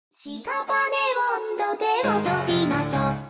屍温度でも飛びましょう。